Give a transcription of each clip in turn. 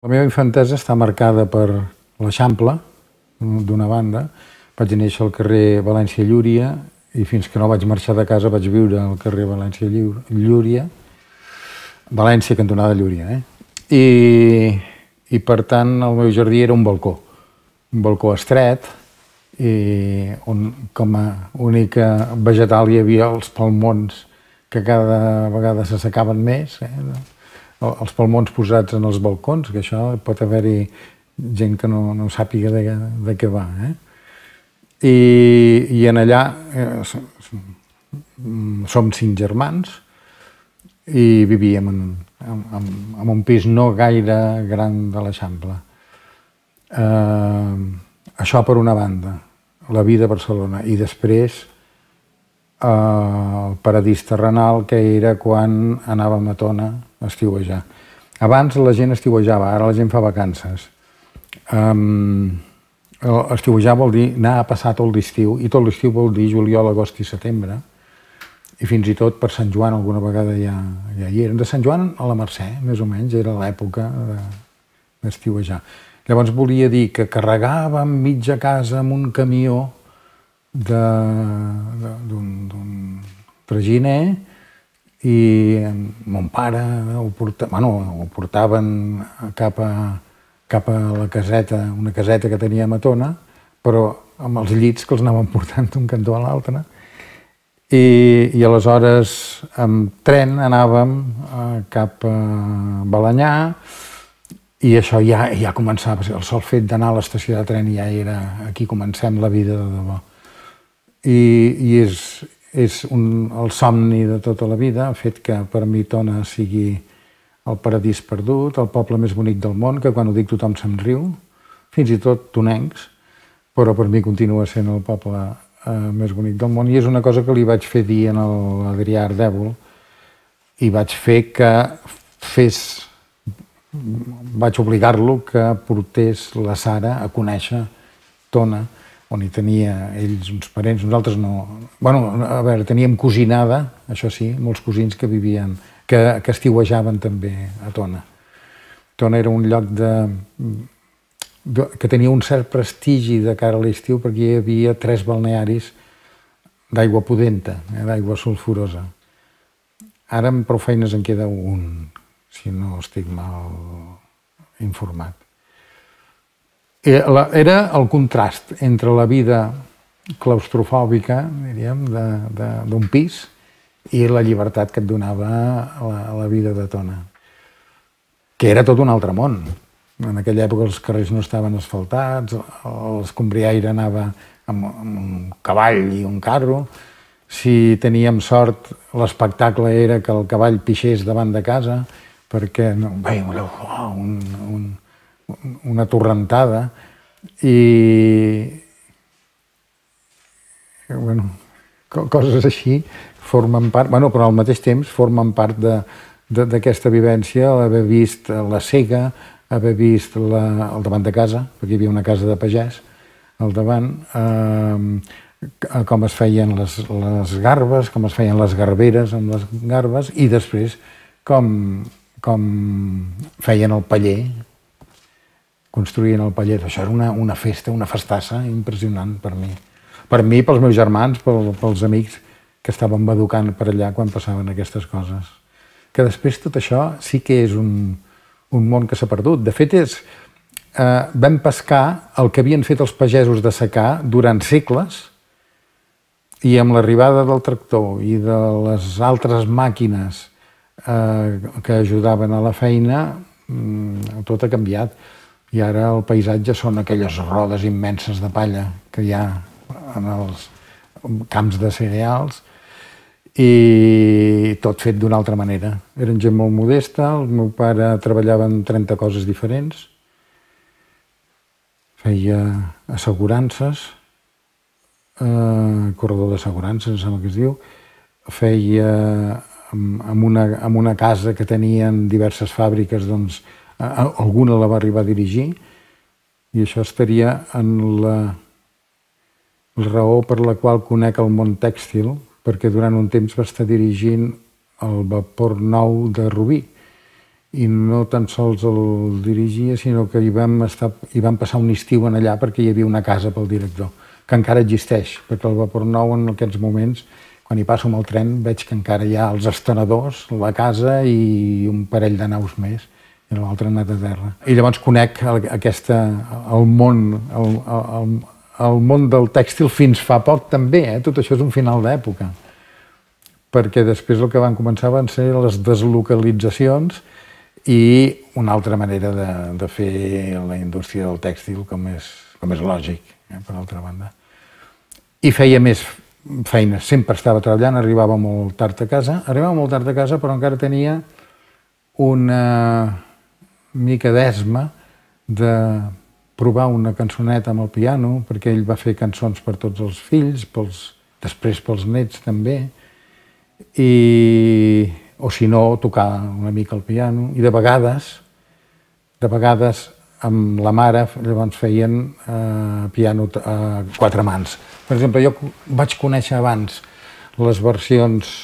La meva infantesa està marcada per l'Eixample, d'una banda. Vaig néixer al carrer València Llúria i fins que no vaig marxar de casa vaig viure al carrer València Llúria, València cantonada Llúria. I per tant el meu jardí era un balcó estret, i on com a única vegetal hi havia els palmons que cada vegada s'assecaven més, els palmons posats en els balcons, que això pot haver-hi gent que no sàpiga de què va. I en allà som 5 germans i vivíem en un pis no gaire gran de l'Eixample. Això per una banda, la vida a Barcelona, i després el paradís terrenal que era quan anàvem a Tona a estiuejar. Abans la gent estiuejava, ara la gent fa vacances. Estiuejar vol dir anar a passar tot l'estiu, i tot l'estiu vol dir juliol, agost i setembre, i fins i tot per Sant Joan alguna vegada ja hi eren. De Sant Joan a la Mercè, més o menys, era l'època d'estiuejar. Llavors volia dir que carregàvem mitja casa amb un camió d'un traginer i mon pare ho portaven cap a la caseta, una caseta que teníem a Tona, però amb els llits que els anàvem portant d'un cantó a l'altre. I aleshores amb tren anàvem cap a Balenyà, i això ja començava, el sol fet d'anar a l'estació de tren ja era, aquí comencem la vida de debò. I és el somni de tota la vida, el fet que per mi Tona sigui el paradís perdut, el poble més bonic del món, que quan ho dic tothom se'n riu, fins i tot tonencs, però per mi continua sent el poble més bonic del món. I és una cosa que li vaig fer dir a l'Adrià Ardèvol, i vaig fer que vaig obligar-lo que portés la Sara a conèixer Tona, on hi tenia ells uns parents, nosaltres no. A veure, teníem cosinada, això sí, molts cosins que vivien, que estiuejaven també a Tona. Tona era un lloc que tenia un cert prestigi de cara a l'estiu perquè hi havia 3 balnearis d'aigua pudenta, d'aigua sulfurosa. Ara amb prou feines en queda un, si no estic mal informat. Era el contrast entre la vida claustrofòbica, diríem, d'un pis i la llibertat que et donava la vida de Tona, que era tot un altre món. En aquella època els carrers no estaven asfaltats, l'escombriaire anava amb un cavall i un carro. Si teníem sort, l'espectacle era que el cavall pixés davant de casa, perquè una torrentada, i coses així formen part, però al mateix temps formen part d'aquesta vivència, haver vist la sega, haver vist al davant de casa, perquè hi havia una casa de pagès al davant, com es feien les garbes, com es feien les garberes amb les garbes, i després com feien el paller, construïen el paller. Això era una festa, una festassa impressionant per mi. Per mi, pels meus germans, pels amics que estàvem educant per allà quan passaven aquestes coses. Que després tot això sí que és un món que s'ha perdut. De fet, vam pescar el que havien fet els pagesos de secà durant segles, i amb l'arribada del tractor i de les altres màquines que ajudaven a la feina, tot ha canviat. I ara el paisatge són aquelles rodes immenses de palla que hi ha en els camps de cereals, i tot fet d'una altra manera. Eren gent molt modesta, el meu pare treballava en 30 coses diferents, feia assegurances, corredor d'assegurances, em sembla que es diu, feia amb una casa que tenien diverses fàbriques, doncs alguna la va arribar a dirigir, i això estaria en la raó per la qual conec el món tèxtil, perquè durant un temps va estar dirigint el vapor nou de Rubí, i no tan sols el dirigia, sinó que hi vam passar un estiu en allà perquè hi havia una casa pel director, que encara existeix, perquè el Vapor Nou en aquests moments, quan hi passo amb el tren, veig que encara hi ha els estenedors, la casa i un parell de naus més, i l'altre anat a terra. I llavors conec el món del tèxtil fins fa poc també, tot això és un final d'època, perquè després el que van començar van ser les deslocalitzacions i una altra manera de fer la indústria del tèxtil com és lògic, per altra banda. I feia més feina, sempre estava treballant, arribava molt tard a casa, però encara tenia una mica d'esma de provar una cançoneta amb el piano, perquè ell va fer cançons per tots els fills, després pels nets també, o si no, tocar una mica el piano, i de vegades amb la mare llavors feien piano a quatre mans. Per exemple, jo vaig conèixer abans les versions,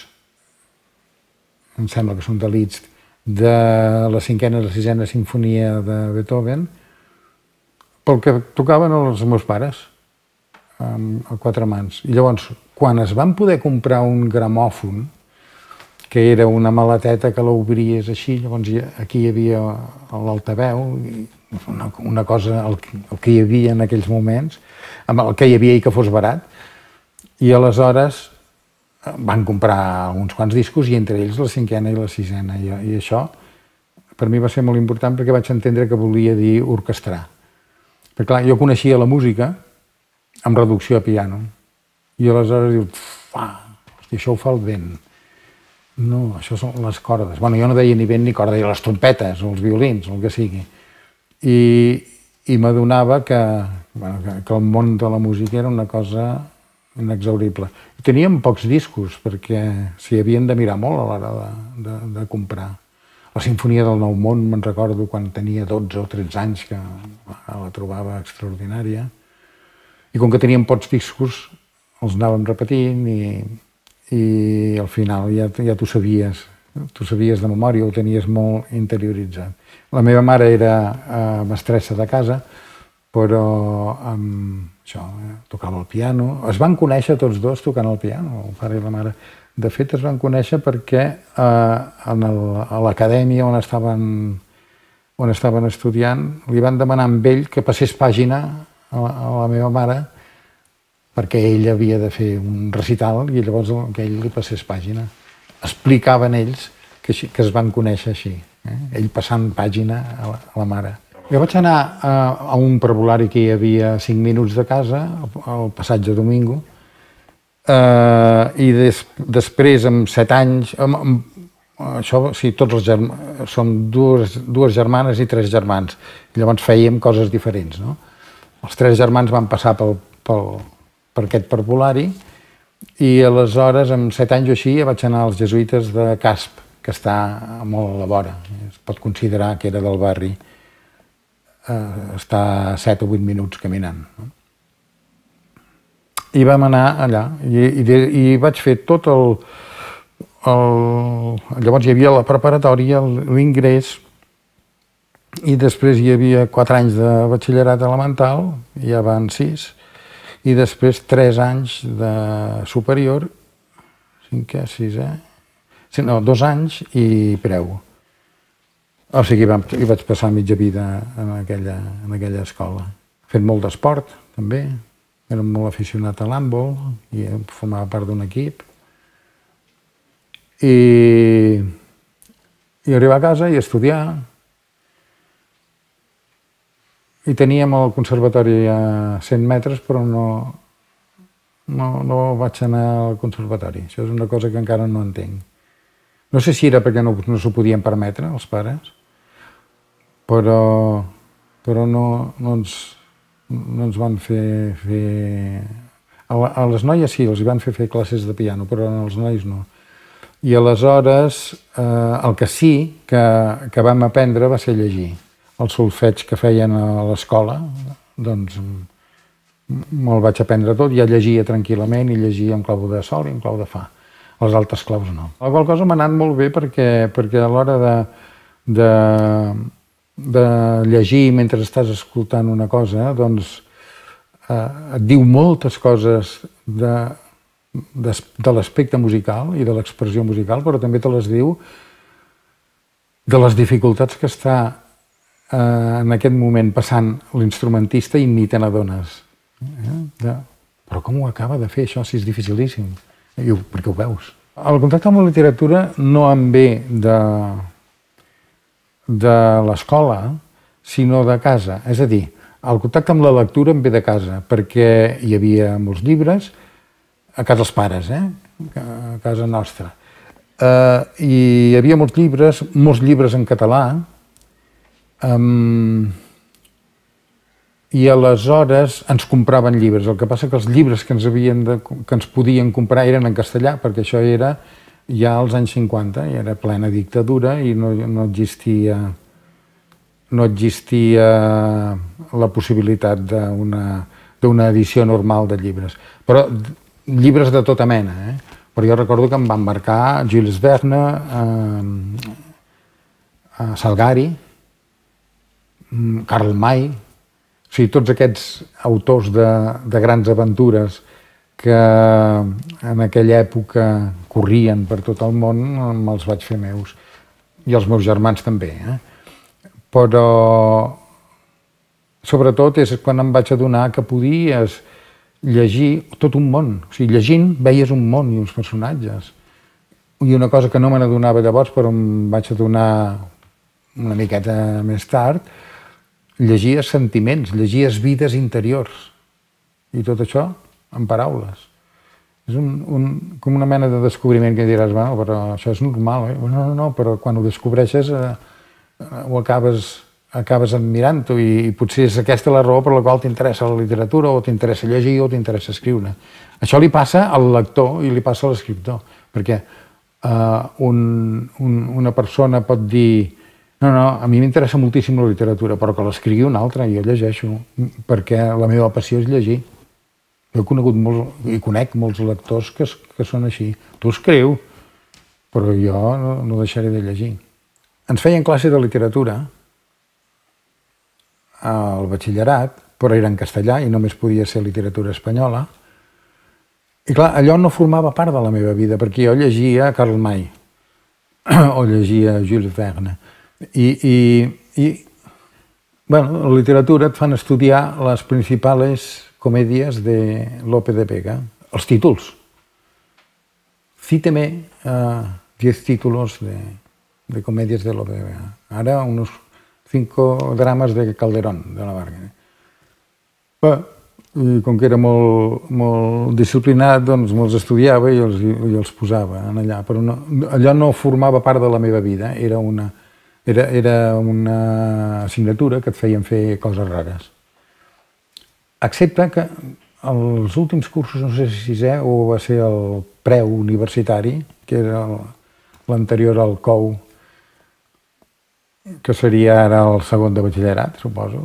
em sembla que són de Liszt, de la cinquena i la sisena sinfonia de Beethoven, pel que tocaven els meus pares, a quatre mans. I llavors, quan es van poder comprar un gramòfon, que era una maleteta que l'obries així, llavors aquí hi havia l'altaveu, una cosa, el que hi havia en aquells moments, amb el que hi havia i que fos barat, i aleshores van comprar uns quants discos i entre ells la cinquena i la sisena, i això per mi va ser molt important perquè vaig entendre que volia dir orquestrar. Perquè clar, jo coneixia la música amb reducció a piano, i aleshores dius, això ho fa el vent. No, això són les cordes. Bueno, jo no deia ni vent ni corda, deia les trompetes o els violins, o el que sigui. I m'adonava que el món de la música era una cosa inexhaurible. Teníem pocs discos, perquè s'hi havien de mirar molt a l'hora de comprar. La Sinfonia del Nou Món, me'n recordo quan tenia 12 o 13 anys, que la trobava extraordinària. I com que teníem pocs discos, els anàvem repetint i al final ja t'ho sabies de memòria, ho tenies molt interioritzat. La meva mare era mestressa de casa, però tocava el piano. Es van conèixer tots dos tocant el piano, el pare i la mare. De fet, es van conèixer perquè a l'acadèmia on estaven estudiant li van demanar amb ell que passés pàgina a la meva mare perquè ell havia de fer un recital i llavors que ell li passés pàgina. Explicaven ells que es van conèixer així, ell passant pàgina a la mare. Jo vaig anar a un parvulari que hi havia a 5 minuts de casa, al passatge Domingo, i després, amb 7 anys, això sí, tots els germans, som dues germanes i 3 germans, llavors fèiem coses diferents, no? Els 3 germans van passar per aquest parvulari i aleshores, amb 7 anys o així, vaig anar als jesuïtes de Casp, que està molt a la vora, es pot considerar que era del barri, està a 7 o 8 minuts caminant. I vam anar allà i vaig fer tot llavors hi havia la preparatòria, l'ingrés, i després hi havia 4 anys de batxillerat elemental, ja van 6, i després 3 anys de superior, 5è, 6è, no, 2 anys i preu. O sigui, hi vaig passar mitja vida en aquella escola. He fet molt d'esport, també. Era molt aficionat a l'handbol i formava part d'un equip. I arribar a casa i estudiar. I teníem el conservatori a 100 metres, però no vaig anar al conservatori. Això és una cosa que encara no entenc. No sé si era perquè no s'ho podien permetre, els pares, però no ens van fer... A les noies sí, els van fer classes de piano, però als nois no. I aleshores el que sí que vam aprendre va ser llegir. El solfeig que feien a l'escola, doncs me'l vaig aprendre tot, ja llegia tranquil·lament i llegia en clau de sol i en clau de fa. Les altres claus no. La qual cosa m'ha anat molt bé perquè a l'hora de llegir mentre estàs escoltant una cosa, doncs et diu moltes coses de l'aspecte musical i de l'expressió musical, però també te les diu de les dificultats que està en aquest moment passant l'instrumentista i ni te n'adones. Però com ho acaba de fer això si és dificilíssim? Perquè ho veus. El contacte amb la literatura no em ve de l'escola, sinó de casa. És a dir, el contacte amb la lectura em ve de casa, perquè hi havia molts llibres, a casa dels pares, a casa nostra. I hi havia molts llibres en català, i aleshores ens compraven llibres. El que passa que els llibres que ens podien comprar eren en castellà, perquè això era ja als anys 50, i era plena dictadura i no existia la possibilitat d'una edició normal de llibres. Però llibres de tota mena, Però jo recordo que em van marcar Jules Verne, Salgari, Karl May, o sigui, tots aquests autors de grans aventures que en aquella època corrien per tot el món, me'ls vaig fer meus. I els meus germans també, Però, sobretot, és quan em vaig adonar que podies llegir tot un món. O sigui, llegint veies un món i uns personatges. I una cosa que no me n'adonava llavors, però em vaig adonar una miqueta més tard, llegies sentiments, llegies vides interiors. I tot això en paraules. És com una mena de descobriment que diràs, bueno, però això és normal, No, però quan ho descobreixes ho acabes admirant-ho i potser és aquesta la raó per la qual t'interessa la literatura o t'interessa llegir o t'interessa escriure. Això li passa al lector i li passa a l'escriptor, perquè una persona pot dir no, a mi m'interessa moltíssim la literatura, però que l'escrigui un altre, jo llegeixo, perquè la meva passió és llegir. Jo he conegut molts, i conec molts lectors que són així. Tu escriu, però jo no deixaré de llegir. Ens feien classe de literatura al batxillerat, però era en castellà i només podia ser literatura espanyola. I clar, allò no formava part de la meva vida, perquè jo llegia Karl May o llegia Jules Verne. Bueno, la literatura et fan estudiar les principals comèdies de Lope de Vega, els títols. Cíteme 10 títulos de comèdies de Lope de Vega. Ara unos 5 drames de Calderón, de la Varga. I com que era molt disciplinat, doncs me'ls estudiava i els posava allà. Però allò no formava part de la meva vida, era una assignatura que et feien fer coses rares. Excepte que els últims cursos, no sé si sisè o va ser el preuniversitari, que era l'anterior al COU, que seria ara el segon de batxillerat, suposo.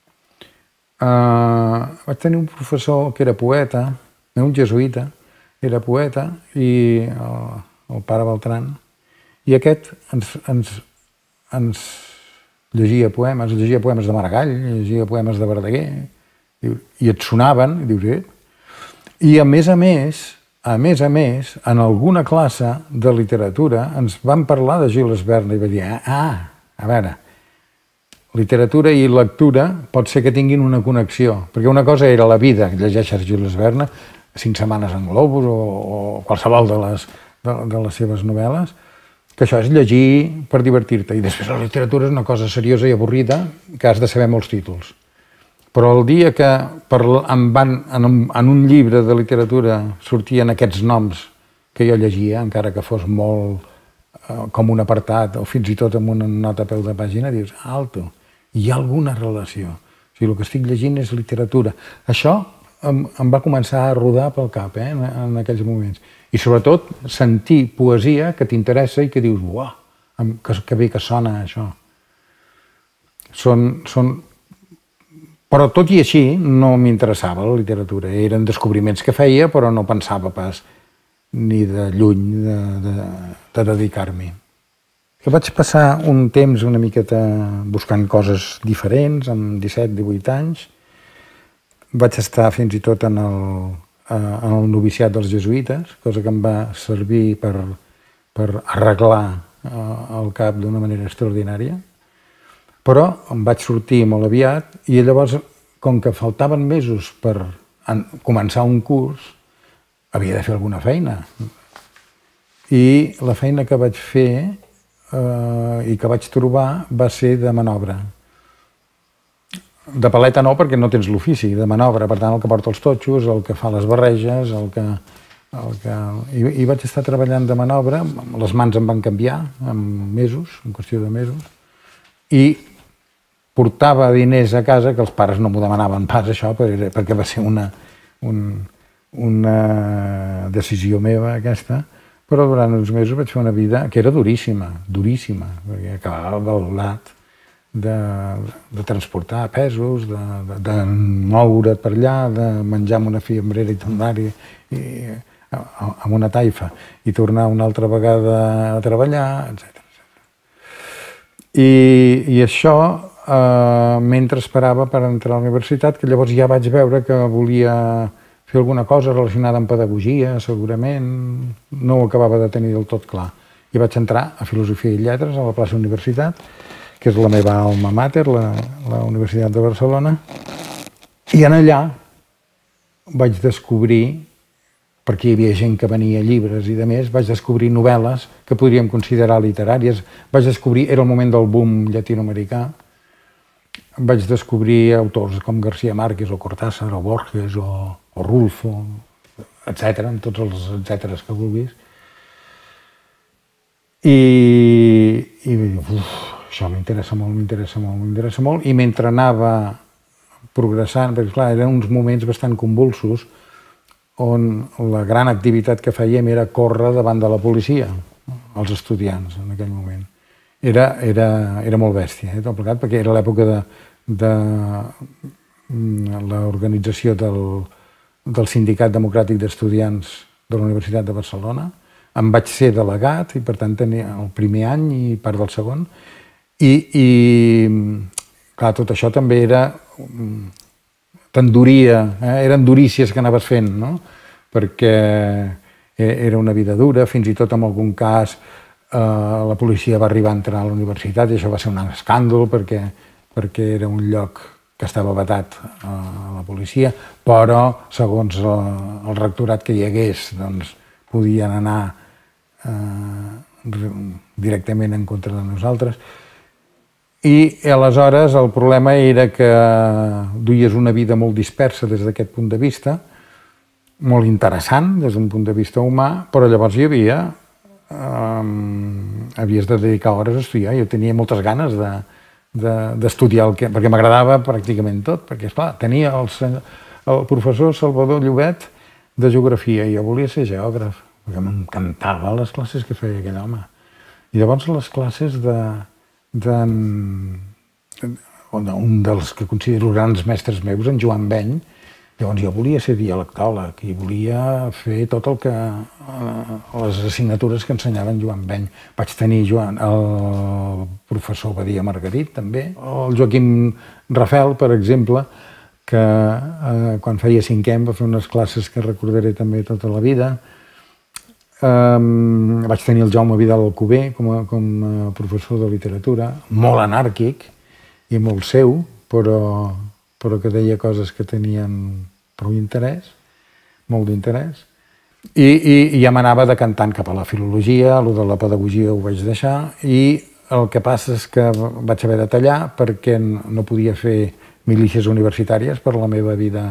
Vaig tenir un professor que era poeta, un jesuïta, era poeta, i el pare Beltran, i aquest ens llegia poemes de Maragall, llegia poemes de Verdaguer, i et sonaven, i dius, I a més a més, en alguna classe de literatura ens van parlar de Jules Verne i va dir, a veure, literatura i lectura pot ser que tinguin una connexió, perquè una cosa era la vida, que llegeixes Jules Verne, 5 setmanes en globus o qualsevol de les seves novel·les, que això és llegir per divertir-te, i després la literatura és una cosa seriosa i avorrida que has de saber molts títols. Però el dia que en un llibre de literatura sortien aquests noms que jo llegia, encara que fos molt com un apartat o fins i tot amb una nota a peu de pàgina, dius, alto, hi ha alguna relació. O sigui, el que estic llegint és literatura. Això em va començar a rodar pel cap en aquells moments. I sobretot sentir poesia que t'interessa i que dius, uah, que bé que sona això. Però tot i així no m'interessava la literatura. Eren descobriments que feia, però no pensava pas ni de lluny de dedicar-m'hi. que vaig passar un temps una miqueta buscant coses diferents, amb 17-18 anys. Vaig estar fins i tot en el noviciat dels jesuïtes, cosa que em va servir per arreglar el cap d'una manera extraordinària. Però em vaig sortir molt aviat i llavors, com que faltaven mesos per començar un curs, havia de fer alguna feina. I la feina que vaig fer i que vaig trobar va ser de manobra. De paleta no, perquè no tens l'ofici, de manobra, per tant, el que porta els totxos, el que fa les barreges, I vaig estar treballant de manobra, les mans em van canviar en mesos, en qüestió de mesos, i portava diners a casa, que els pares no m'ho demanaven pas, això, perquè va ser una decisió meva, aquesta, però durant uns mesos vaig fer una vida que era duríssima, duríssima, perquè acabava ballat de transportar pesos, de moure't per allà, de menjar amb una fiambrera i tornar-hi amb una taifa i tornar una altra vegada a treballar, etc. I això mentre esperava per entrar a la universitat, que llavors ja vaig veure que volia fer alguna cosa relacionada amb pedagogia, segurament, no ho acabava de tenir del tot clar. I vaig entrar a Filosofia i Lletres a la plaça Universitat, que és la meva alma mater, la Universitat de Barcelona, i en allà vaig descobrir, perquè hi havia gent que venia llibres i de més, vaig descobrir novel·les que podríem considerar literàries, vaig descobrir, era el moment del boom llatinoamericà, vaig descobrir autors com García Márquez o Cortázar o Borges o Rulfo, etc., amb tots els etcèteres que vulguis. Això m'interessa molt, i mentre anava progressant, perquè clar, eren uns moments bastant convulsos on la gran activitat que fèiem era córrer davant de la policia, els estudiants en aquell moment. Era molt bèstia, tot plegat, perquè era l'època de l'organització del Sindicat Democràtic d'Estudiants de la Universitat de Barcelona. Em vaig ser delegat, i per tant tenia el primer any i part del segon. I clar, tot això també era... t'enduria, eren durícies que anaves fent, no? Perquè era una vida dura, fins i tot en algun cas la policia va arribar a entrar a la universitat i això va ser un escàndol perquè era un lloc que estava vetat a la policia, però segons el rectorat que hi hagués doncs podien anar directament en contra de nosaltres. I aleshores el problema era que duies una vida molt dispersa des d'aquest punt de vista, molt interessant des d'un punt de vista humà, però llavors hi havia... havies de dedicar hores a estudiar. Jo tenia moltes ganes d'estudiar perquè m'agradava pràcticament tot, perquè, esclar, tenia el professor Salvador Llobet de geografia i jo volia ser geògraf, perquè m'encantava les classes que feia aquell home. I llavors les classes d'un dels que considero grans mestres meus, en Joan Beny, llavors jo volia ser dialectòleg i volia fer tot el que... les assignatures que ensenyava en Joan Beny. Vaig tenir el professor Badia Margarit, també. El Joaquim Rafel, per exemple, que quan feia cinquè em va fer unes classes que recordaré també tota la vida. Vaig tenir el Jaume Vidal Alcover com a professor de literatura, molt anàrquic i molt seu, però que deia coses que tenien prou interès, molt d'interès, i ja m'anava decantant cap a la filologia, allò de la pedagogia ho vaig deixar, i el que passa és que vaig haver de tallar perquè no podia fer milícies universitàries per la meva vida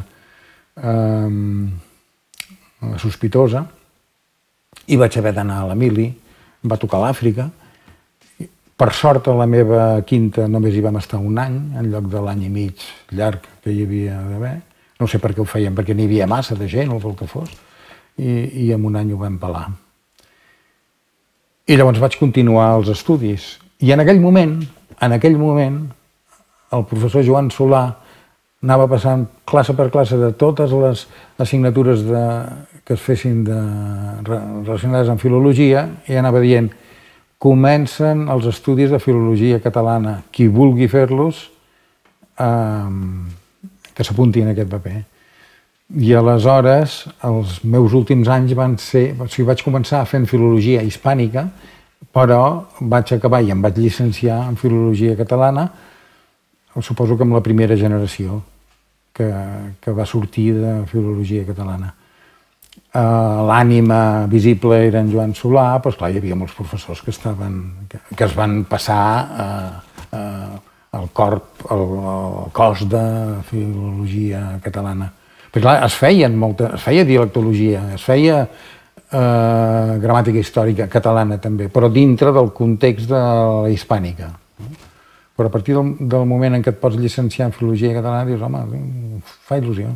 sospitosa, i vaig haver d'anar a la mili, em va tocar l'Àfrica. Per sort, a la meva quinta només hi vam estar un any, en lloc de l'any i mig llarg que hi havia d'haver. No sé per què ho feien, perquè n'hi havia massa de gent o pel que fos, i en un any ho vam pelar. I llavors vaig continuar els estudis. I en aquell moment, el professor Joan Solà anava passant classe per classe de totes les assignatures que es fessin relacionades amb filologia i anava dient: comencen els estudis de filologia catalana. Qui vulgui fer-los, que s'apunti en aquest paper. I aleshores, els meus últims anys van ser... O sigui, vaig començar fent filologia hispànica, però vaig acabar i em vaig llicenciar en filologia catalana, suposo que amb la primera generació que va sortir de filologia catalana. L'ànima visible era en Joan Solà, però esclar, hi havia molts professors que es van passar el cos de filologia catalana. Perquè clar, es feia dialectologia, es feia gramàtica històrica catalana també, però dintre del context de la hispànica. Però a partir del moment en què et pots llicenciar en filologia catalana dius, home, fa il·lusió.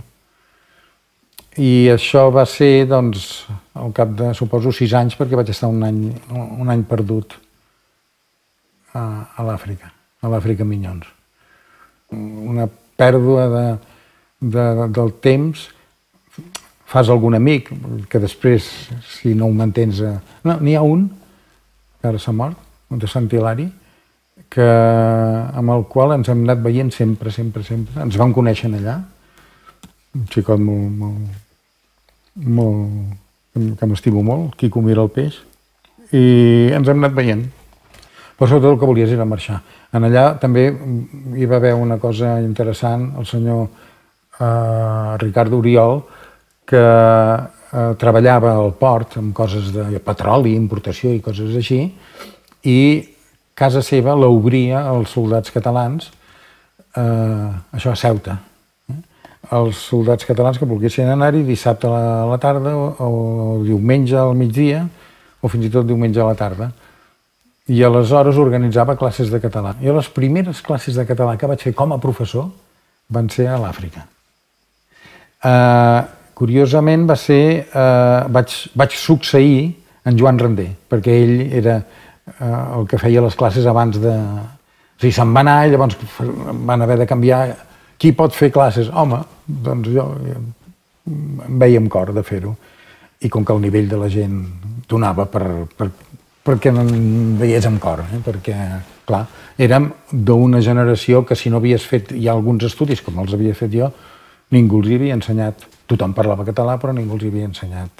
I això va ser, doncs, al cap de, suposo, 6 anys, perquè vaig estar un any perdut a l'Àfrica, Minyons. Una pèrdua del temps. Fas algun amic, que després, si no ho mantens... No, n'hi ha un, que ara s'ha mort, un de Sant Hilari, amb el qual ens hem anat veient sempre. Ens vam conèixer allà, un xicot que m'estimo molt, Quico Mira el Peix, i ens hem anat veient. Però sobretot el que volies era marxar. En allà també hi va haver una cosa interessant, el senyor Ricardo Oriol, que treballava al port amb coses de petroli, importació i coses així, i casa seva l'obria als soldats catalans, això a Ceuta. Els soldats catalans que volguessin anar-hi dissabte a la tarda o diumenge al migdia o fins i tot diumenge a la tarda. I aleshores organitzava classes de català. Jo les primeres classes de català que vaig fer com a professor van ser a l'Àfrica. Curiosament vaig succeir en Joan Render, perquè ell era el que feia les classes abans de... O sigui, se'n va anar i llavors van haver de canviar. Qui pot fer classes? Home, doncs jo em veia amb cor de fer-ho. I com que el nivell de la gent donava perquè no em veiés amb cor, perquè, clar, érem d'una generació que si no havies fet ja alguns estudis com els havia fet jo, ningú els havia ensenyat. Tothom parlava català, però ningú els havia ensenyat.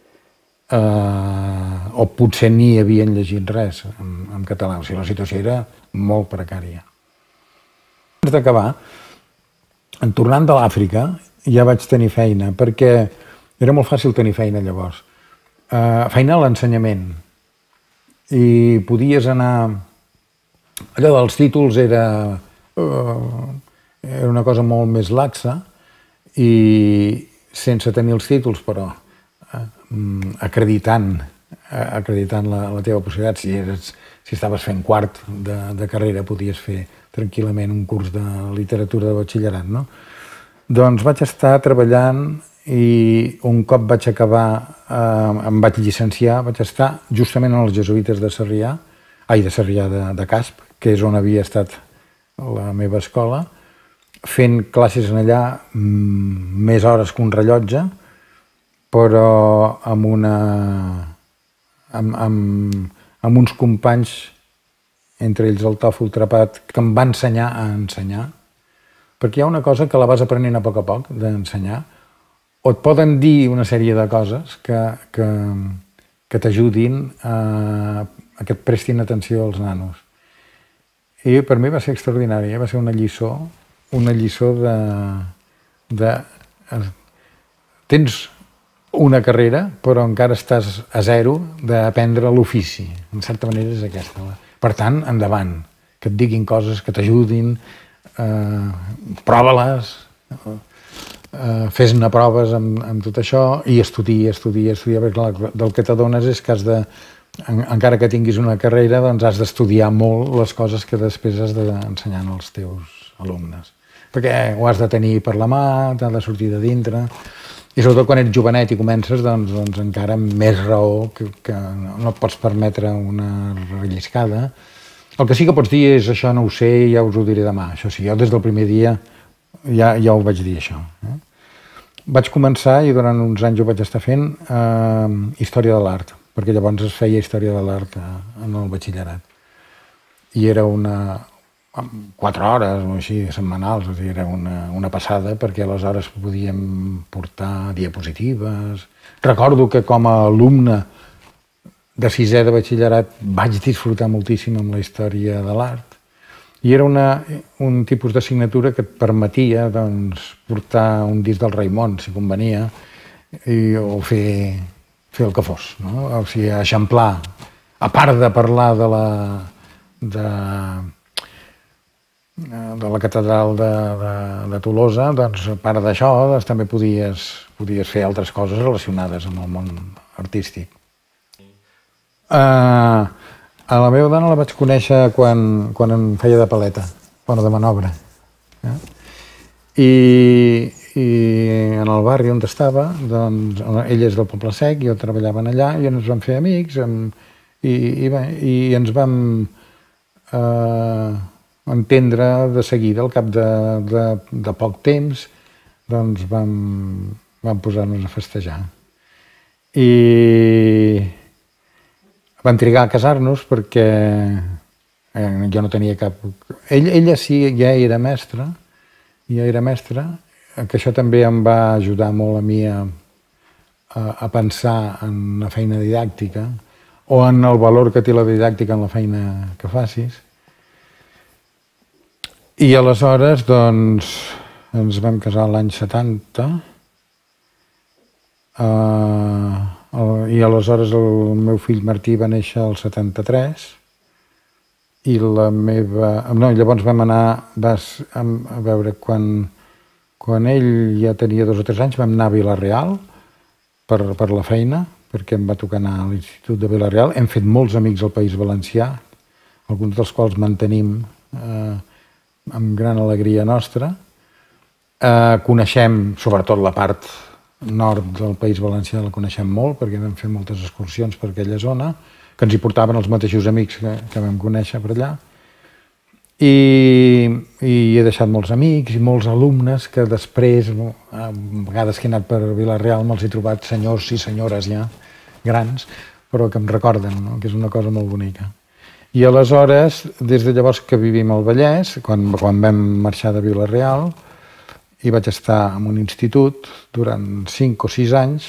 O potser ni havien llegit res en català. O sigui, la situació era molt precària. Abans d'acabar, en tornant de l'Àfrica, ja vaig tenir feina, perquè era molt fàcil tenir feina llavors. Feina a l'ensenyament. I podies anar... Allò dels títols era una cosa molt més laxa, i sense tenir els títols, però acreditant la teva possibilitat. Si estaves fent quart de carrera, podies fer tranquil·lament un curs de literatura de batxillerat, no? Doncs vaig estar treballant i un cop vaig acabar, em vaig llicenciar, vaig estar justament en els jesuïtes de Sarrià, de Casp, que és on havia estat la meva escola, fent classes en allà més hores que un rellotge, però amb uns companys, entre ells el Tòfol Trepat, que em va ensenyar a ensenyar, perquè hi ha una cosa que la vas aprenent a poc d'ensenyar, o et poden dir una sèrie de coses que t'ajudin a que et prestin atenció als nanos. I per mi va ser extraordinari, va ser una lliçó de... Tens una carrera, però encara estàs a zero d'aprendre l'ofici. En certa manera és aquesta. Per tant, endavant, que et diguin coses, que t'ajudin, prova-les, fes-ne proves amb tot això i estudia, perquè del que t'adones és que has de, encara que tinguis una carrera, doncs has d'estudiar molt les coses que després has d'ensenyar als teus alumnes. Perquè ho has de tenir per la mà, t'ha de sortir de dintre, i sobretot quan ets jovenet i comences, doncs encara més raó que no et pots permetre una relliscada. El que sí que pots dir és això no ho sé i ja us ho diré demà. Això sí, jo des del primer dia ja ho vaig dir, això. Vaig començar, i durant uns anys ho vaig estar fent, història de l'art, perquè llavors es feia història de l'art en el batxillerat. I era 4 hores o així, setmanals, o sigui, era una passada, perquè aleshores podíem portar diapositives. Recordo que com a alumne de 6è de batxillerat vaig disfrutar moltíssim amb la història de l'art. I era un tipus d'assignatura que et permetia portar un disc del Raimon, si convenia, o fer el que fos, no? O sigui, eixamplar. A part de parlar de la catedral de Tolosa, doncs, a part d'això, també podies fer altres coses relacionades amb el món artístic. A la meva dona la vaig conèixer quan em feia de paleta, bueno, de manobra. I en el barri on estava, doncs, ell és del Poble Sec, jo treballava allà, i ens vam fer amics, i ens vam entendre de seguida, al cap de poc temps, doncs vam posar-nos a festejar. I vam trigar a casar-nos perquè jo no tenia cap... Ella sí, ja era mestra, que això també em va ajudar molt a mi a pensar en la feina didàctica o en el valor que té la didàctica en la feina que facis. I aleshores, doncs, ens vam casar l'any 70, i aleshores el meu fill Martí va néixer al 73 i la meva... No, llavors vam anar a veure quan ell ja tenia 2 o 3 anys, vam anar a Vila-real per la feina, perquè em va tocar anar a l'Institut de Vila-real. Hem fet molts amics al País Valencià, alguns dels quals mantenim amb gran alegria nostra. Coneixem sobretot la part nord del País Valencià, la coneixem molt, perquè vam fer moltes excursions per aquella zona, que ens hi portaven els mateixos amics que vam conèixer per allà. I he deixat molts amics i molts alumnes que després, a vegades que he anat per Vila-real, me'ls he trobat senyors i senyores ja grans, però que em recorden, no? Que és una cosa molt bonica. I aleshores, des de llavors que vivim al Vallès, quan vam marxar de Vila-real, i vaig estar en un institut durant 5 o 6 anys.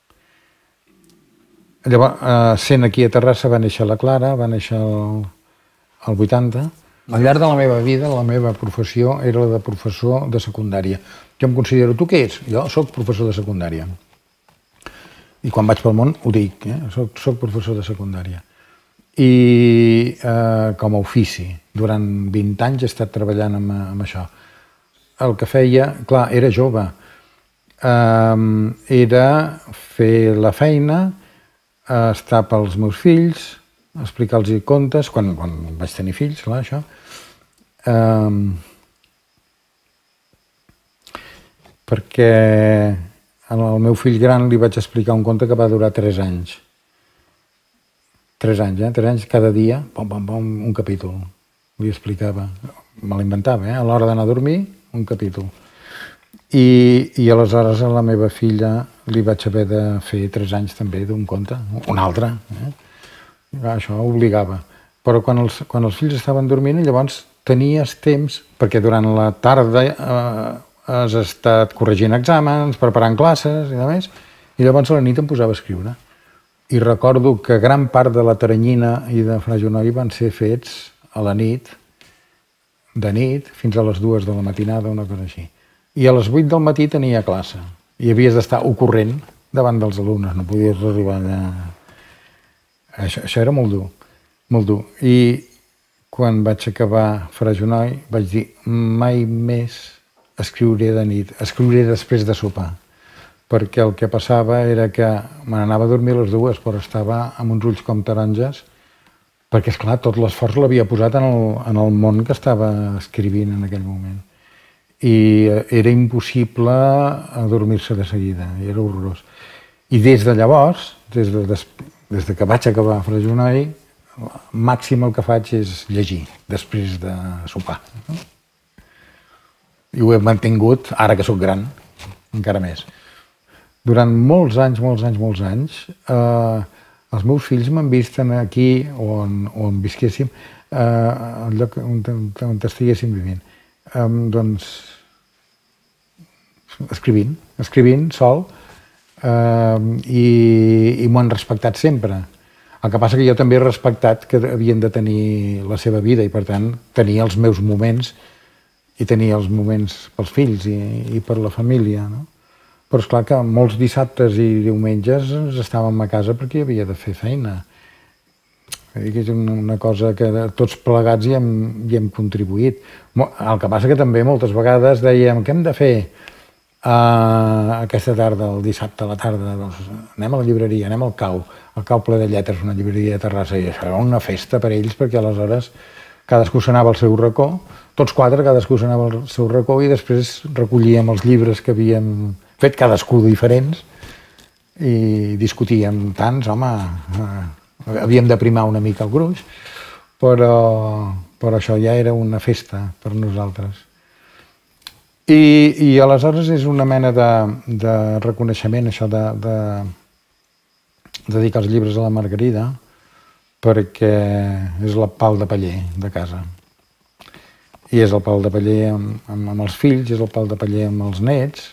Llavors, sent aquí a Terrassa, va néixer la Clara, va néixer el 80. Al llarg de la meva vida, la meva professió era la de professor de secundària. Jo em considero, tu què ets? Jo soc professor de secundària. I quan vaig pel món ho dic, soc professor de secundària. I com a ofici, durant 20 anys he estat treballant amb això. El que feia, clar, era jove, era fer la feina, estar pels meus fills, explicar-los contes, quan vaig tenir fills, clar, això. Perquè al meu fill gran li vaig explicar un conte que va durar 3 anys. 3 anys, 3 anys cada dia, un capítol. Li explicava, me l'inventava, a l'hora d'anar a dormir, un capítol. I aleshores a la meva filla li vaig haver de fer 3 anys també d'un conte, un altre. Això obligava. Però quan els fills estaven dormint, llavors tenies temps, perquè durant la tarda has estat corregint exàmens, preparant classes i demés, i llavors a la nit em posava a escriure. I recordo que gran part de la Teranyina i de Fra Junoi van ser fets a la nit, de nit, fins a les 2 de la matinada, una cosa així. I a les 8 del matí tenia classe. I havies d'estar ocorrent davant dels alumnes, no podies arribar allà... Això era molt dur, molt dur. I quan vaig acabar Fra Junoi vaig dir mai més escriuré de nit, escriuré després de sopar. Perquè el que passava era que me n'anava a dormir a les 2, però estava amb uns ulls com taronges, perquè, esclar, tot l'esforç l'havia posat en el món que estava escrivint en aquell moment. I era impossible adormir-se de seguida, i era horrorós. I des de llavors, des de que vaig acabar Fra Junoi, màxim el que faig és llegir, després de sopar. I ho he mantingut, ara que sóc gran, encara més. Durant molts anys, Els meus fills m'han vist aquí, on visquéssim, al lloc on estiguéssim vivint. Doncs, escrivint sol, i m'ho han respectat sempre. El que passa que jo també he respectat que havien de tenir la seva vida i, per tant, tenia els meus moments i tenia els moments pels fills i per la família, no? Però és clar que molts dissabtes i diumenges estàvem a casa perquè hi havia de fer feina. És una cosa que tots plegats hi hem contribuït. El que passa que també moltes vegades dèiem què hem de fer aquesta tarda, el dissabte a la tarda, doncs anem a la llibreria, anem al Cau ple de lletres, una llibreria de Terrassa, i això era una festa per a ells perquè aleshores cadascú s'anava al seu racó, tots quatre cadascú s'anava al seu racó i després recollíem els llibres que havíem fet cadascú diferents i discutíem tants, home, havíem de primar una mica el gruix, però això ja era una festa per nosaltres. I aleshores és una mena de reconeixement, això de dedicar els llibres a la Margarida, perquè és el pal de paller de casa. I és el pal de paller amb els fills, és el pal de paller amb els nets,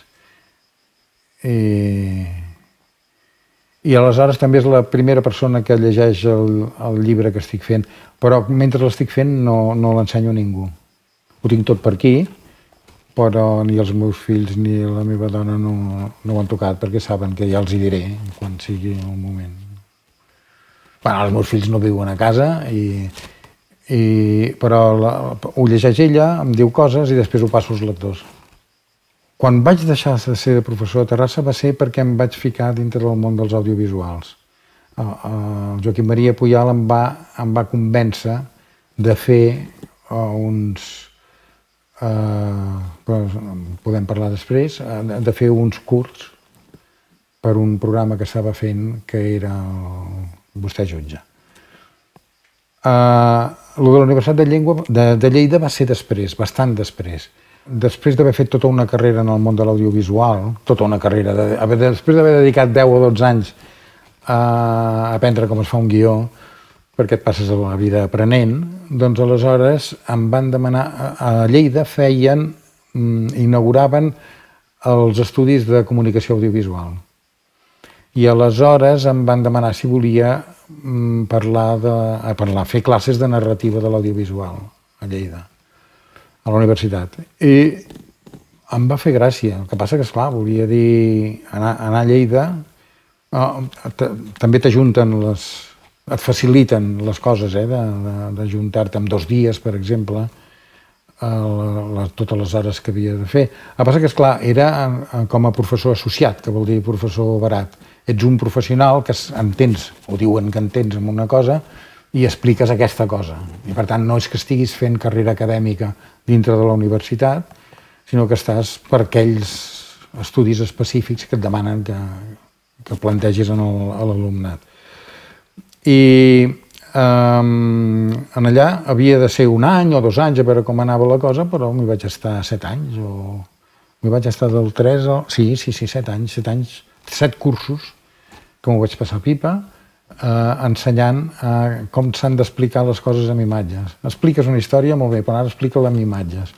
i aleshores també és la primera persona que llegeix el llibre que estic fent, però mentre l'estic fent no l'ensenyo a ningú. Ho tinc tot per aquí, però ni els meus fills ni la meva dona no ho han tocat perquè saben que ja els hi diré quan sigui el moment. Bueno, els meus fills no viuen a casa, però ho llegeix ella, em diu coses i després ho passo als lectors. Quan vaig deixar de ser professor a Terrassa va ser perquè em vaig ficar dintre del món dels audiovisuals. El Joaquim Maria Pujal em va convèncer de fer podem parlar després, de fer uns curts per un programa que estava fent que era Vostè jutge. Lo de la Universitat de Lleida va ser després, bastant després. Després d'haver fet tota una carrera en el món de l'audiovisual, tota una carrera, després d'haver dedicat 10 o 12 anys a aprendre com es fa un guió, perquè et passes la vida aprenent, doncs aleshores em van demanar, a Lleida inauguraven els estudis de comunicació audiovisual. I aleshores em van demanar si volia fer classes de narrativa de l'audiovisual a Lleida, a la universitat. I em va fer gràcia. El que passa que, esclar, volia dir anar a Lleida, també t'ajunten et faciliten les coses, d'ajuntar-te en 2 dies, per exemple, totes les hores que havia de fer. El que passa que, esclar, era com a professor associat, que vol dir professor barat. Ets un professional que entens, o diuen que entens en una cosa, i expliques aquesta cosa. I, per tant, no és que estiguis fent carrera acadèmica dintre de la universitat, sinó que estàs per aquells estudis específics que et demanen que plantegis a l'alumnat. I allà havia de ser 1 any o 2 anys a veure com anava la cosa, però m'hi vaig estar 7 anys, o m'hi vaig estar del 3 o... Sí, 7 anys, 7 cursos, que m'ho vaig passar pipa, ensenyant com s'han d'explicar les coses amb imatges. Expliques una història, molt bé, però ara explica-la amb imatges.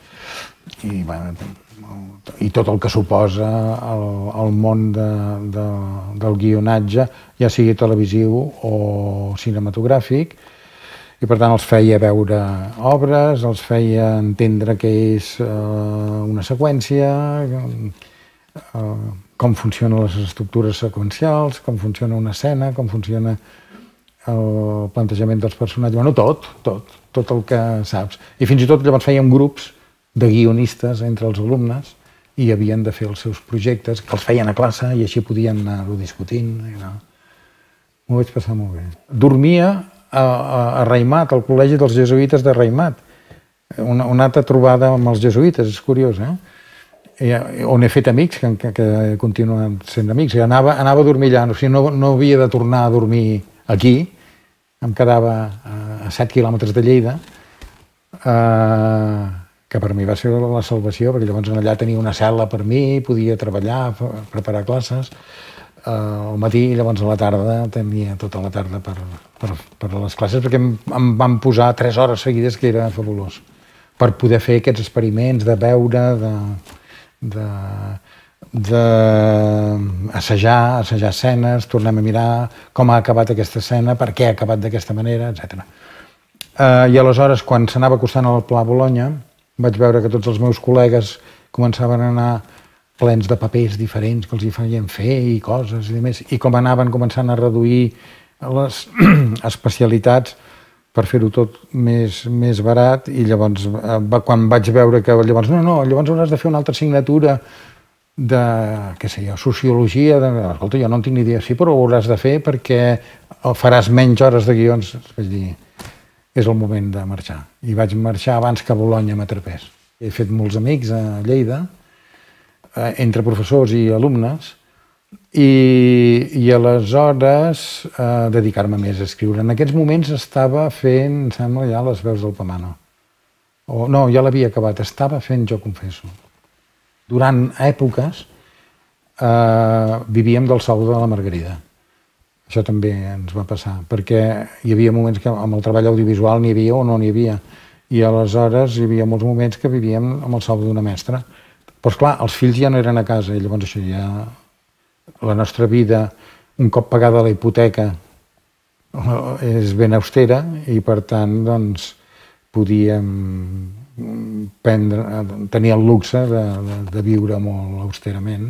I tot el que suposa el món del guionatge, ja sigui televisiu o cinematogràfic, i per tant els feia veure obres, els feia entendre què és una seqüència, com funcionen les estructures seqüencials, com funciona una escena, com funciona el plantejament dels personatges, bueno, tot el que saps. I fins i tot llavors fèiem grups de guionistes entre els alumnes i havien de fer els seus projectes, que els feien a classe i així podien anar-ho discutint. M'ho vaig passar molt bé. Dormia a Raimat, al col·legi dels jesuïtes de Raimat. Una altra trobada amb els jesuïtes, és curiós, on he fet amics, que continuen sent amics. Anava a dormir allà, o sigui, no havia de tornar a dormir aquí, em quedava a 7 quilòmetres de Lleida, que per mi va ser la salvació, perquè llavors allà tenia una cel·la per mi, podia treballar, preparar classes. al matí i llavors a la tarda tenia tota la tarda per a les classes, perquè em van posar 3 hores seguides, que era fabulós, per poder fer aquests experiments de veure, d'assajar escenes, tornem a mirar com ha acabat aquesta escena, per què ha acabat d'aquesta manera, etc. I aleshores, quan s'anava acostant al Pla Bologna, vaig veure que tots els meus col·legues començaven a anar plens de papers diferents que els hi feien fer i coses i més, i com anaven començant a reduir les especialitats per fer-ho tot més barat, i llavors quan vaig veure que llavors llavors hauràs de fer una altra assignatura de, què sé jo, sociologia, escolta, jo no en tinc ni idea, sí, però ho hauràs de fer perquè faràs menys hores de guions, vaig dir, és el moment de marxar. I vaig marxar abans que Bologna m'atrapés. He fet molts amics a Lleida, entre professors i alumnes, i aleshores dedicar-me més a escriure. En aquests moments estava fent, em sembla, ja Les veus del Pamano. No, ja l'havia acabat, estava fent Jo confesso. Durant èpoques vivíem del sou de la Margarida. Això també ens va passar, perquè hi havia moments que amb el treball audiovisual n'hi havia o no n'hi havia, i aleshores hi havia molts moments que vivíem amb el sou d'una mestra. Però, esclar, els fills ja no eren a casa, i llavors això ja... La nostra vida, un cop pagada la hipoteca, és ben austera, i per tant, doncs, podíem tenir el luxe de viure molt austerament.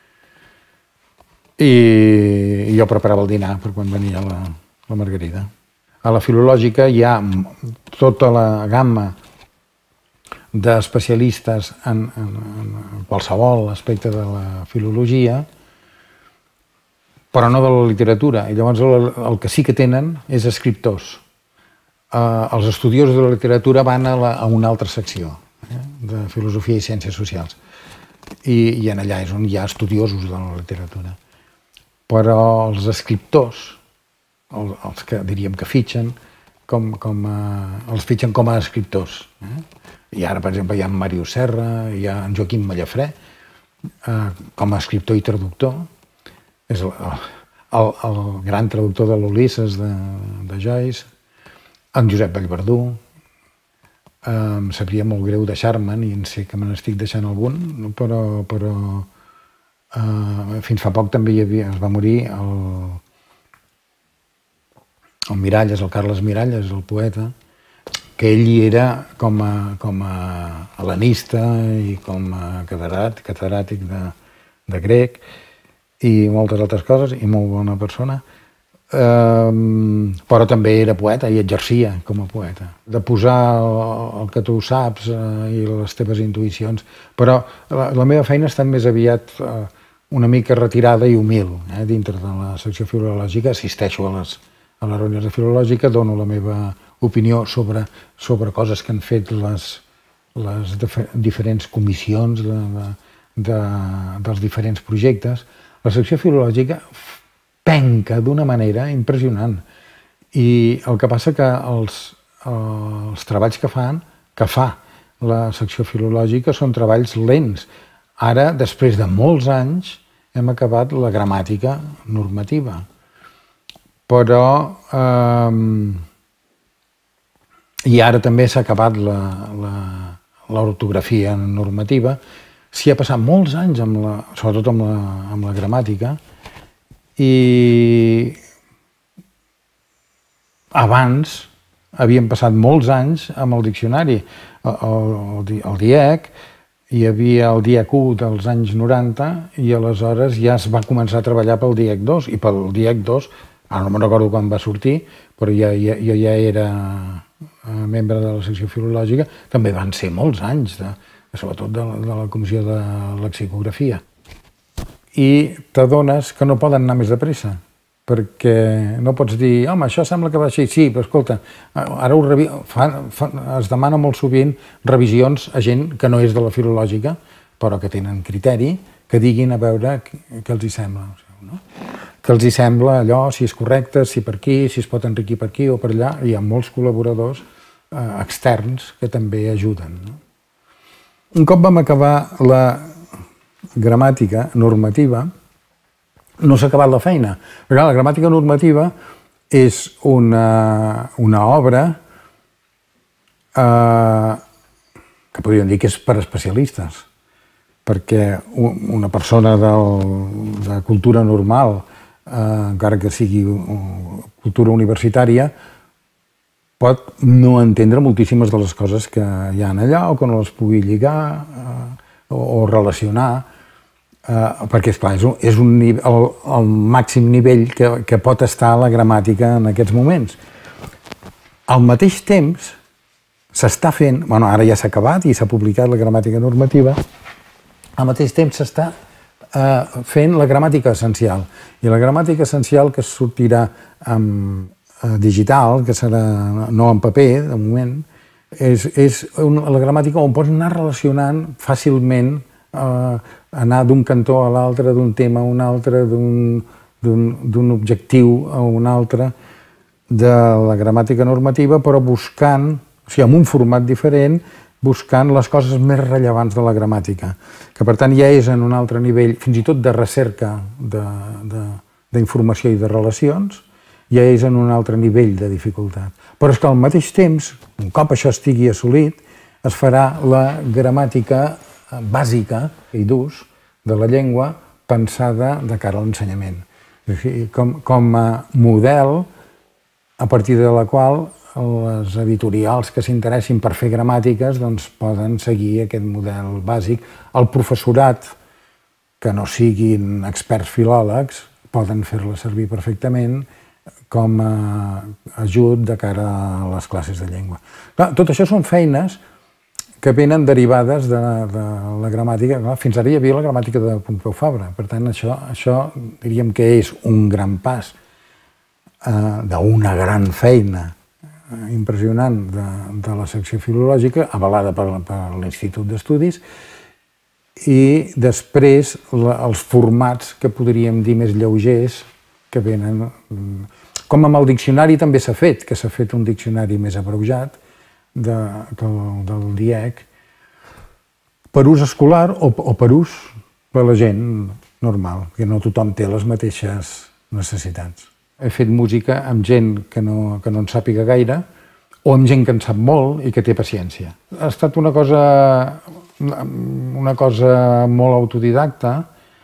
I jo preparava el dinar per quan venia la Margarida. A la Filològica hi ha tota la gamma d'especialistes en qualsevol aspecte de la filologia, però no de la literatura. I llavors el que sí que tenen és escriptors. Els estudiosos de la literatura van a una altra secció, de filosofia i ciències socials. I allà és on hi ha estudiosos de la literatura. Però els escriptors, els que diríem que fitxen, els fitxen com a escriptors. I ara, per exemple, hi ha en Màrius Serra, hi ha en Joaquim Mallafrè, com a escriptor i traductor. És el gran traductor de l'Ulisses de Joyce, en Josep Vallverdú. Em sabria molt greu deixar-me'n, i sé que me n'estic deixant algun, però fins fa poc també es va morir el Miralles, el Carles Miralles, el poeta, que ell hi era com a hel·lenista i com a catedràtic de grec i moltes altres coses, i molt bona persona, però també era poeta i exercia com a poeta. De posar el que tu saps i les teves intuïcions, però la meva feina ha estat més aviat una mica retirada i humil. Dintre de la secció filològica assisteixo a les reunions de filològica, dono la meva opinió sobre coses que han fet les diferents comissions dels diferents projectes. La secció filològica penca d'una manera impressionant, i el que passa que els treballs que fa la secció filològica són treballs lents. Ara, després de molts anys, hem acabat la gramàtica normativa, però i ara també s'ha acabat l'ortografia normativa. S'hi ha passat molts anys, sobretot amb la gramàtica, i abans havien passat molts anys amb el diccionari. El DIEC, hi havia el DIEC 1 dels anys 90, i aleshores ja es va començar a treballar pel DIEC 2, i pel DIEC 2, ara no me'n recordo quan va sortir, però jo ja era membre de la secció filològica, també van ser molts anys, sobretot de la comissió de lexicografia. I t'adones que no poden anar més de pressa, perquè no pots dir, home, això sembla que va així. Sí, però escolta, ara es demana molt sovint revisions a gent que no és de la filològica, però que tenen criteri, que diguin a veure què els hi sembla. Que els hi sembla allò, si és correcte, si per aquí, si es pot enriquir per aquí o per allà. Hi ha molts col·laboradors externs que també ajuden. Un cop vam acabar la gramàtica normativa, no s'ha acabat la feina. Perquè la gramàtica normativa és una obra que podríem dir que és per especialistes, perquè una persona de cultura normal, encara que sigui cultura universitària, pot no entendre moltíssimes de les coses que hi ha allà o que no les pugui lligar o relacionar, perquè, esclar, és el màxim nivell que pot estar la gramàtica en aquests moments. Al mateix temps, s'està fent, bueno, ara ja s'ha acabat i s'ha publicat la gramàtica normativa, al mateix temps s'està fent la gramàtica essencial. I la gramàtica essencial, que sortirà digital, que serà no en paper, de moment, és la gramàtica on pots anar relacionant fàcilment, anar d'un cantó a l'altre, d'un tema a un altre, d'un objectiu a un altre, de la gramàtica normativa, però buscant, o sigui, amb un format diferent, buscant les coses més rellevants de la gramàtica, que per tant ja és en un altre nivell, fins i tot de recerca d'informació i de relacions, ja és en un altre nivell de dificultat. Però és que al mateix temps, un cop això estigui assolit, es farà la gramàtica bàsica i d'ús de la llengua pensada de cara a l'ensenyament. Com a model a partir de la qual les editorials que s'interessin per fer gramàtiques poden seguir aquest model bàsic. El professorat, que no siguin experts filòlegs, poden fer-la servir perfectament com a ajut de cara a les classes de llengua. Tot això són feines que venen derivades de la gramàtica. Fins ara hi havia la gramàtica de Pompeu Fabra. Per tant, això diríem que és un gran pas d'una gran feina impressionant de la secció filològica, avalada per l'Institut d'Estudis, i després els formats que podríem dir més lleugers que venen. Com amb el diccionari també s'ha fet, que s'ha fet un diccionari més abreujat del DIEC, per ús escolar o per ús per la gent normal, que no tothom té les mateixes necessitats. He fet música amb gent que no en sàpiga gaire, o amb gent que en sap molt i que té paciència. Ha estat una cosa molt autodidacta.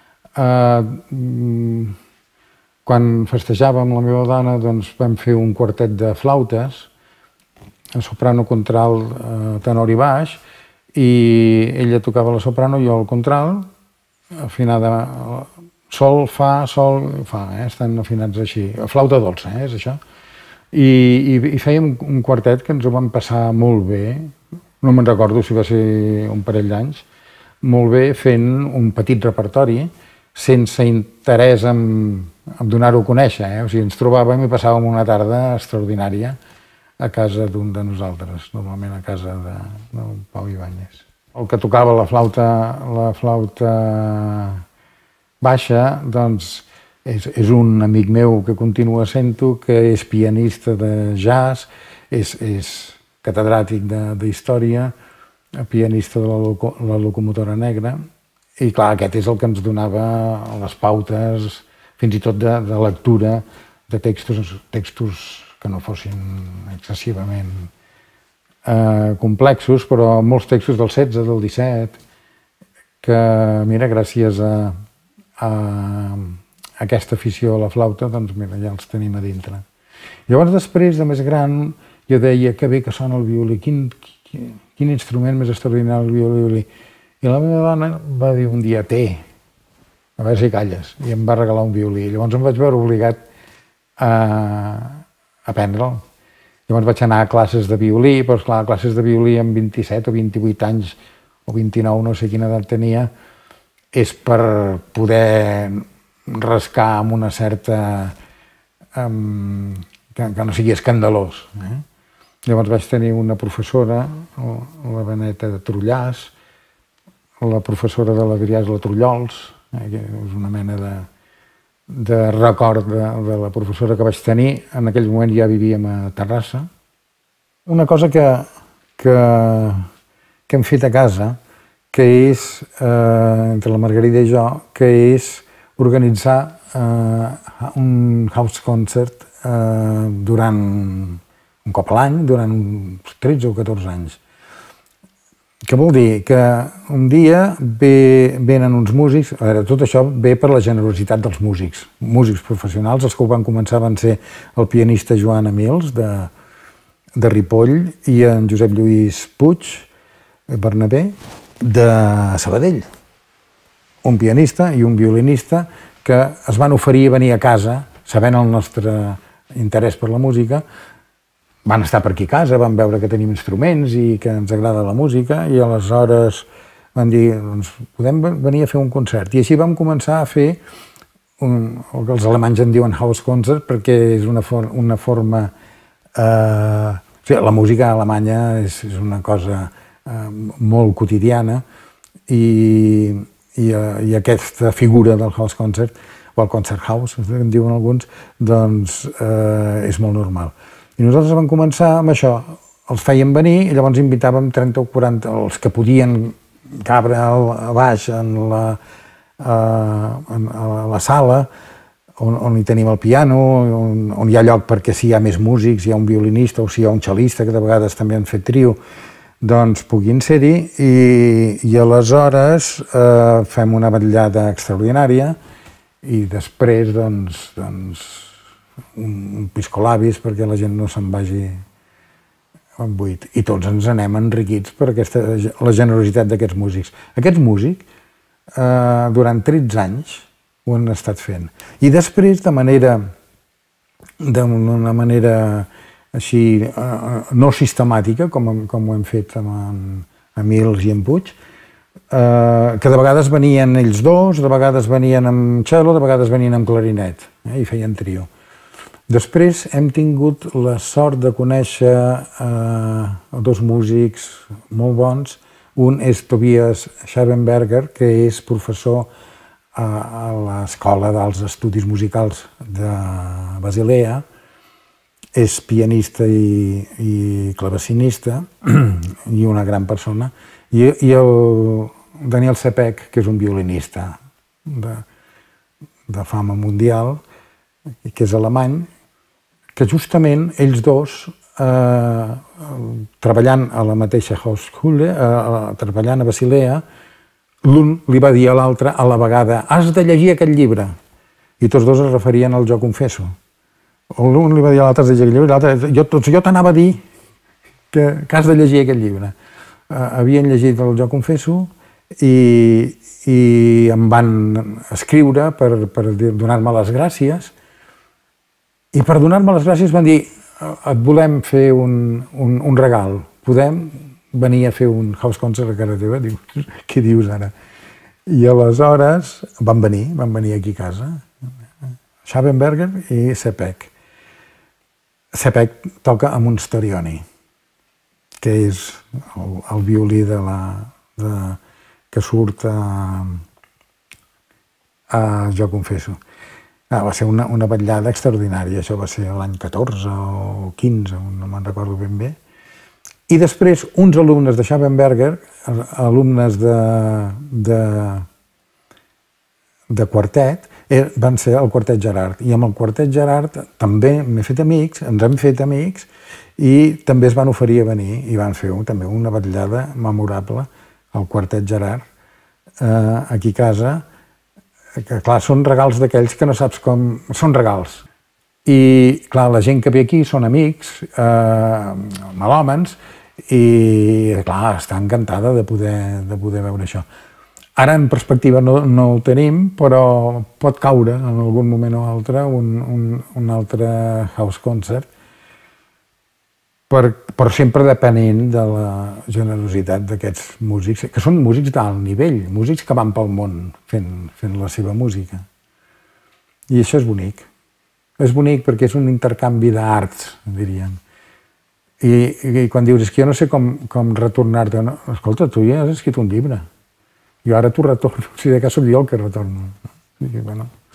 Quan festejàvem amb la meva dona, vam fer un quartet de flautes, soprano, contralt, tenor i baix, i ella tocava la soprano i jo el contralt, afinada sol, fa, sol, fa, estan afinats així. Flauta dolça, és això. I fèiem un quartet que ens ho vam passar molt bé, no me'n recordo si va ser un parell d'anys, molt bé fent un petit repertori, sense interès en donar-ho a conèixer. O sigui, ens trobàvem i passàvem una tarda extraordinària a casa d'un de nosaltres, normalment a casa del Pau Ibáñez. El que tocava la flauta baixa, doncs, és un amic meu que continua sent-ho, que és pianista de jazz, és catedràtic d'història, pianista de la locomotora negra, i clar, aquest és el que ens donava les pautes, fins i tot de lectura de textos que no fossin excessivament complexos, però molts textos del 16, del 17, que, mira, gràcies a aquesta afició a la flauta, doncs mira, ja els tenim a dintre. Llavors, després, de més gran, jo deia que bé que sona el violí, quin instrument més extraordinari el violí. I la meva dona va dir un dia, a veure si calles, i em va regalar un violí. Llavors em vaig veure obligat a aprendre'l. Llavors vaig anar a classes de violí, però esclar, classes de violí amb 27 o 28 anys, o 29, no sé quina edat tenia, és per poder rascar amb una certa... que no sigui escandalós. Llavors vaig tenir una professora, la Beneta de Trullàs, la professora de l'Adrià la Trullols, que és una mena de record de la professora que vaig tenir. En aquell moment ja vivíem a Terrassa. Una cosa que hem fet a casa, que és, entre la Margarida i jo, que és organitzar un house concert durant un cop a l'any, durant uns 13 o 14 anys. Què vol dir? Que un dia venen uns músics, a veure, tot això ve per la generositat dels músics professionals. Els que ho van començar van ser el pianista Joan Amils, de Ripoll, i en Josep Lluís Puig, Bernabé, de Sabadell. Un pianista i un violinista que es van oferir a venir a casa, sabent el nostre interès per la música. Van estar per aquí a casa, van veure que tenim instruments i que ens agrada la música, i aleshores van dir, doncs podem venir a fer un concert. I així vam començar a fer el que els alemanys en diuen house concert, perquè és una forma... La música alemanya és una cosa molt quotidiana, i aquesta figura del house concert, o el concert house, en diuen alguns, doncs és molt normal. I nosaltres vam començar amb això, els fèiem venir i llavors invitàvem 30 o 40, els que podien cabre a baix a la sala, on hi tenim el piano, on hi ha lloc perquè si hi ha més músics, hi ha un violinista o si hi ha un cel·lista, que de vegades també han fet trio, doncs puguin ser-hi, i aleshores fem una vetllada extraordinària i després doncs un piscolabis perquè la gent no se'n vagi en buit. I tots ens anem enriquits per la generositat d'aquests músics. Aquests músics, durant 13 anys, ho han estat fent. I després, d'una manera així no sistemàtica, com ho hem fet amb Amils i en Puig, que de vegades venien ells dos, de vegades venien amb cello, de vegades venien amb clarinet, i feien trio. Després hem tingut la sort de conèixer dos músics molt bons. Un és Tobias Schabenberger, que és professor a l'Escola dels Estudis Musicals de Basilea, és pianista i clavecinista, i una gran persona, i el Daniel Sepek, que és un violinista de fama mundial, que és alemany, que justament ells dos, treballant a la mateixa Hochschule, treballant a Basilea, l'un li va dir a l'altre a la vegada: has de llegir aquest llibre. I tots dos es referien al Jo Confesso. L'un li va dir a l'altre: has de llegir aquest llibre, i l'altre: jo t'anava a dir que has de llegir aquest llibre. Havien llegit el Jo Confesso i em van escriure per donar-me les gràcies. I per donar-me les gràcies van dir: et volem fer un regal, podem venir a fer un house concert a casa teva? Dius, què dius ara? I aleshores van venir aquí a casa, Schabenberger i Sepek. Sepek toca amb un Storioni, que és el violí que surt a Jo Confesso. Va ser una vetllada extraordinària, això va ser l'any 14 o 15, no me'n recordo ben bé. I després, uns alumnes de Schabenberger, alumnes de quartet, van ser el Quartet Gerard. I amb el Quartet Gerard també m'he fet amics, ens hem fet amics, i també es van oferir a venir i van fer també una vetllada memorable al Quartet Gerard, aquí a casa, que clar, són regals d'aquells que no saps com... Són regals. I clar, la gent que ve aquí són amics, melòmens, i clar, està encantada de poder veure això. Ara en perspectiva no ho tenim, però pot caure en algun moment o altre un altre house concert, però sempre depenent de la generositat d'aquests músics, que són músics d'alt nivell, músics que van pel món fent la seva música. I això és bonic. És bonic perquè és un intercanvi d'arts, diríem. I quan dius, és que jo no sé com retornar-te, escolta, tu ja has escrit un llibre. Jo ara t'ho retorno, si de cas soc jo el que retorno.